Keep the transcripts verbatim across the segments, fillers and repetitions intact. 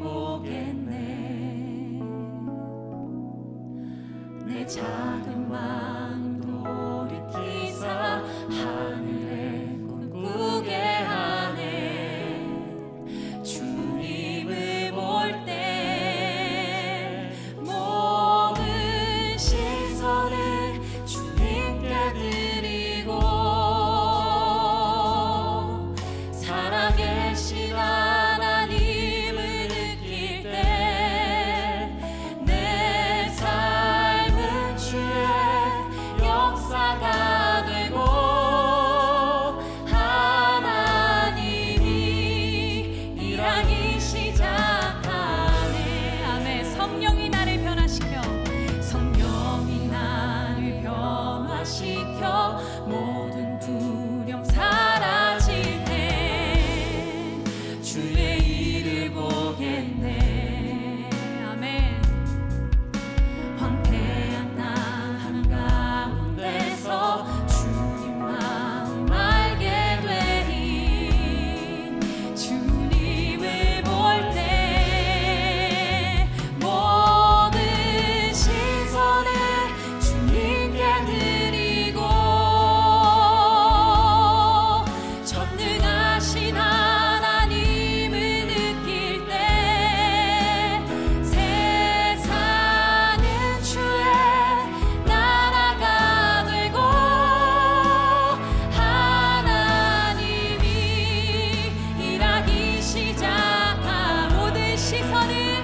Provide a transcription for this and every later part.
보겠네. 내 작은 마음 돌이키사 하늘에 꿈꾸게 하네. 주님을 볼 때 모든 시선을 주님께 드리고 살아계신 하나님을 느낄 때 내 삶은 주의 역사가 되고 하나님이 일하기 시작하네. 아멘. 성령이 나를 변화시켜 성령이 나를 변화시켜 모든 두려움 사라질 때 주의 일을 보겠네. 아멘. 황폐한 땅 한가운데서 주님 마음 알게 되니 주님을 볼 때 모든 시선을 주님께 드리고 전능하신 하나님을 느낄 때 세상은 주의 나라가 되고 하나님이 일하기 시작한 모든 시선을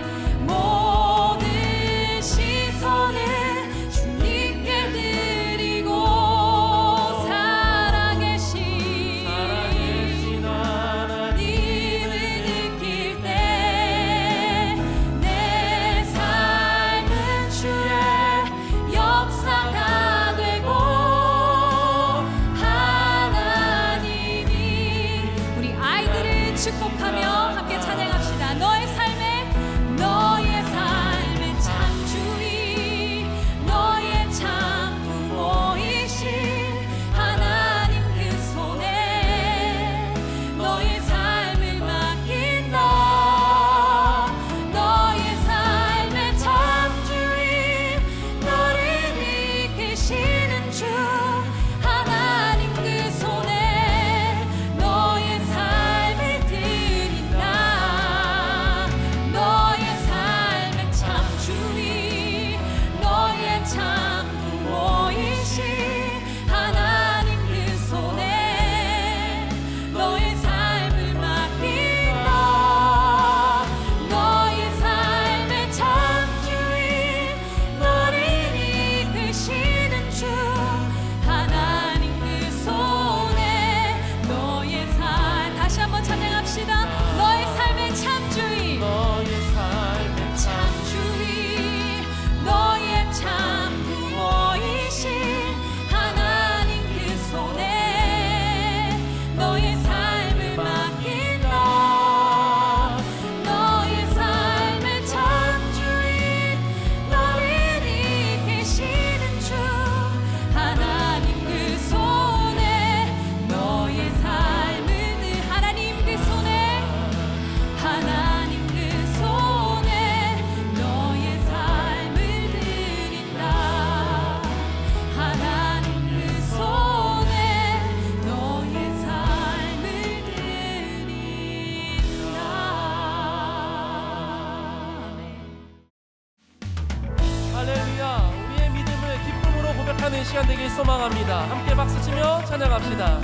모든 시선을 주님께 드리고 살아계신 하나님을 느낄 때 내 삶은 주의 역사가 되고 하나님이 우리 아이들을 축복하며 함께 찬양합시다. 너의 삶에 너의 삶의 참 주인 너의 참 부모이신 하나님 그 손에 너의 삶을 맡긴다. 너의 삶의 참 주인 너를 이끄시는 주 하나님 그 손에 너의 삶을 드린다. 너의 삶의 참 주인 너의 참 부모이신 하나님 그 손에 너의 삶을 맡긴다. 너의 삶의 참 주인 너를 이끄시는 주 하나님 그 손에 너의 삶 다시 한번 찬양합시다. 너의 삶의 참 주인 너의 삶의 참 주인 너의 참 부모이신 하나님 그 손에 너의 삶을 맡긴다. 너의 삶의 참 주인 너를 이끄시는 주 하나님 그 손에 너의 삶을 늘 하나님 그 손에 하나님 그 손에 너의 삶을 드린다. 하나님 그 손에 너의 삶을 드린다. 할렐루야. 우리의 믿음을 기쁨으로 고백하는 시간 되길 소망합니다. 함께 박수치며 찬양합시다.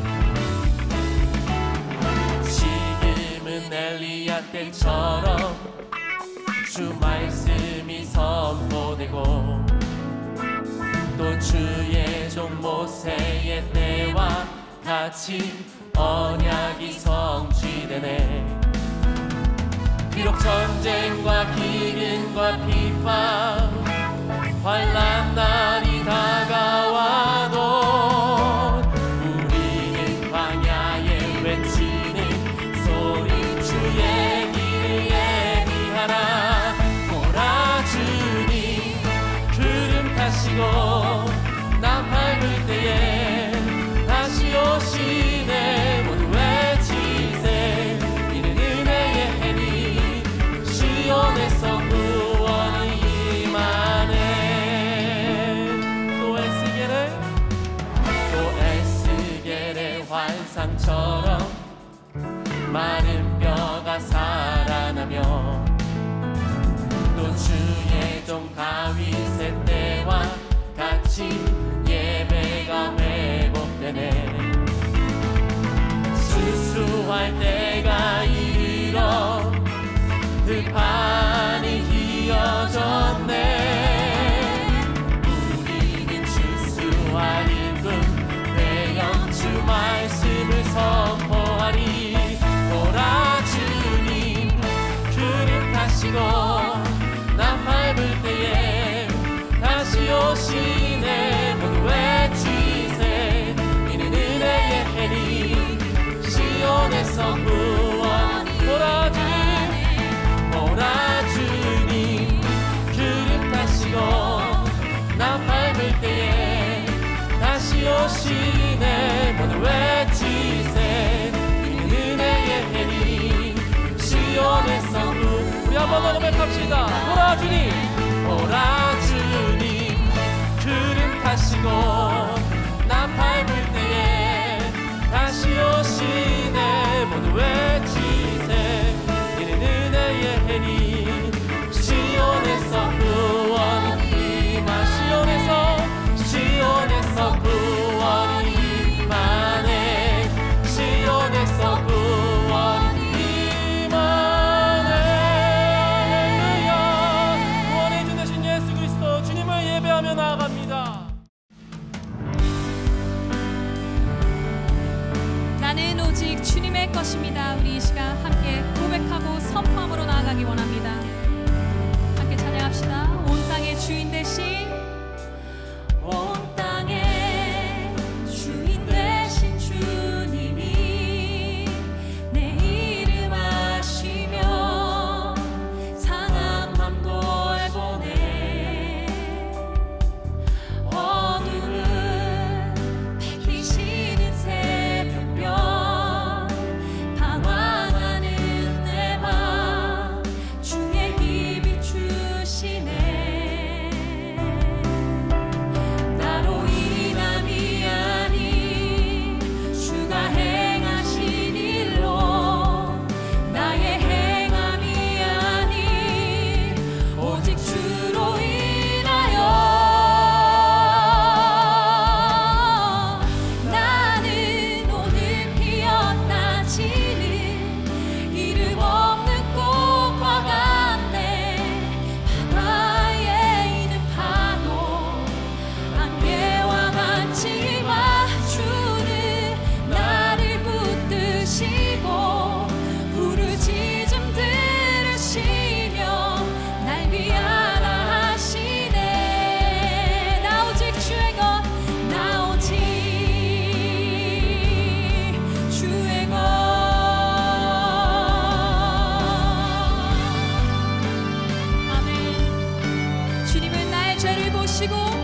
지금은 엘리야 때처럼 주 말씀이 선포되고 또 주의 종 모세의 때와 같이 언약이 성취되네. 비록 전쟁과 기근과 비방 환난 날이 다가와도 우리는 광야에 외치는 소리 주의 길을 예비하라. 보라 주님 구름 타시고 나 밟을 때에 다시 오시네. 모두 외치세. 이는 은혜의 해니 상처럼 마른 뼈가 살아나며 또 주의 종 다윗의 때와 같이 예배가 회복되네. 수수할 때가 이르러 들판이 휘어졌네. 우리는 추수할 분 되어 주 말씀을 선포하리. 보라 주님 그릇하시고 나 밟을 때에 다시 오시네. 모두 외치세 이는 은혜의 해리 시온에서 구원. 보라 주님 보라 주님 그릇하시고 나 밟을 때에 다시 오시네. 모두 외치세 이는 은혜의 해리 시온에서 구원. 우리 한번 더 고백합시다. 보라 주님 보라 주님 그릇하시고 나 밟을 때에 다시 오시네. 모두 외치세 이는 은혜의 해리 시온에서 구원이 임하. 시온에서 시온에서 구원이 임하네. 시온에서 구원이 임하네. 할렐루야. 구원의 주 되신 예수 그리스도 주님을 예배하며 나아갑니다. 나는 오직 주님의 것입니다. 우리 이 시간 함께 고백하고 선포함으로 나아가기 원합니다. 함께 찬양합시다. 온 땅의 주인 되신 온 땅의 주인 되신 주님이 내 이름 아시며 상한 맘 돌보네. 어둠을 밝히시는 새벽별 방황하는 내 맘 주의 힘이 주시네. 나로 인함이 아닌 주가 행하신 일로 나의 행함이 아닌 오직 주로 인하여 나는 오늘 피었다 지는 이름 없는 꽃과 같네. 바다에 있는 파도 안개와 같지만 주는 나를 붙드시고 부르짖음 들으시며 날 위하라 하시네. 나 오직 주의 것 나 오직 주의 것. 아멘. 주님은 나의 죄를 보시고